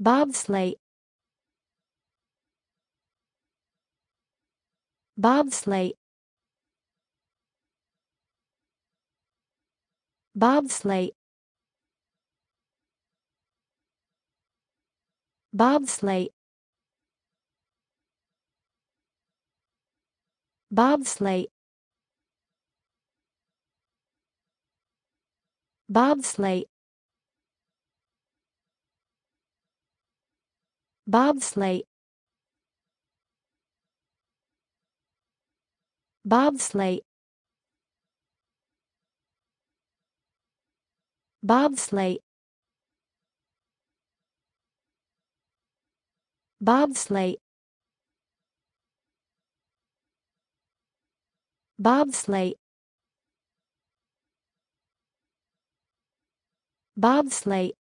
Bobsleigh, bobsleigh, bobsleigh, bobsleigh, bobsleigh, bobsleigh, bobsleigh, bobsleigh, bobsleigh, bobsleigh, bobsleigh, bobsleigh,